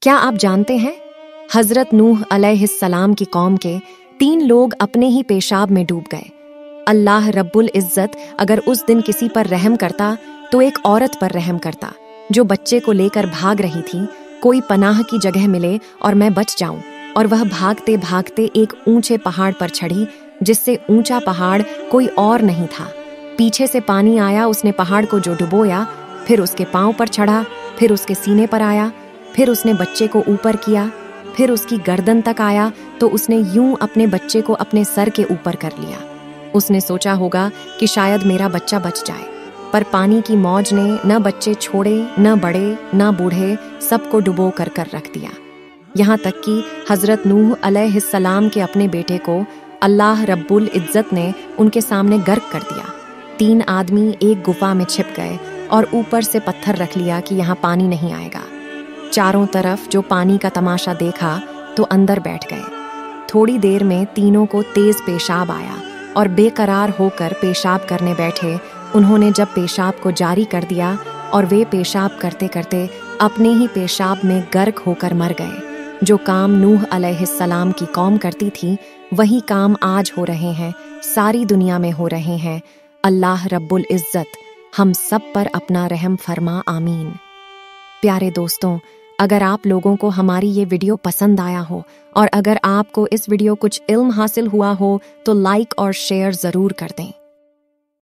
کیا آپ جانتے ہیں حضرت نوح علیہ السلام کی قوم کے 3 لوگ اپنے ہی پیشاب میں ڈوب گئے۔ اللہ رب العزت اگر اس دن کسی پر رحم کرتا تو ایک عورت پر رحم کرتا جو بچے کو لے کر بھاگ رہی تھی۔ کوئی پناہ کی جگہ ملے اور میں بچ جاؤں، اور وہ بھاگتے بھاگتے ایک اونچے پہاڑ پر چڑھی جس سے اونچا پہاڑ کوئی اور نہیں تھا۔ پیچھے سے پانی آیا، اس نے پہاڑ کو جو ڈبویا، پھر اس کے پاؤں پر چڑھا، پھر اس کے سینے پر آیا، پھر اس نے بچے کو اوپر کیا، پھر اس کی گردن تک آیا تو اس نے یوں اپنے بچے کو اپنے سر کے اوپر کر لیا۔ اس نے سوچا ہوگا کہ شاید میرا بچہ بچ جائے، پر پانی کی موج نے نہ بچے چھوڑے، نہ بڑے نہ بوڑھے، سب کو ڈبو کر رکھ دیا۔ یہاں تک کہ حضرت نوح علیہ السلام کے اپنے بیٹے کو اللہ رب العزت نے ان کے سامنے غرق کر دیا۔ 3 آدمی ایک گفا میں چھپ گئے اور اوپر سے پتھر رکھ لیا کہ یہاں پانی نہیں آئے گا۔ چاروں طرف جو پانی کا تماشا دیکھا تو اندر بیٹھ گئے۔ تھوڑی دیر میں تینوں کو تیز پیشاب آیا اور بے قرار ہو کر پیشاب کرنے بیٹھے۔ انہوں نے جب پیشاب کو جاری کر دیا اور وہ پیشاب کرتے کرتے اپنے ہی پیشاب میں غرق ہو کر مر گئے۔ جو کام نوح علیہ السلام کی قوم کرتی تھی وہی کام آج ہو رہے ہیں، ساری دنیا میں ہو رہے ہیں۔ اللہ رب العزت ہم سب پر اپنا رحم فرما، آمین۔ پیارے دوستوں، اگر آپ لوگوں کو ہماری یہ ویڈیو پسند آیا ہو اور اگر آپ کو اس ویڈیو کچھ علم حاصل ہوا ہو تو لائک اور شیئر ضرور کر دیں۔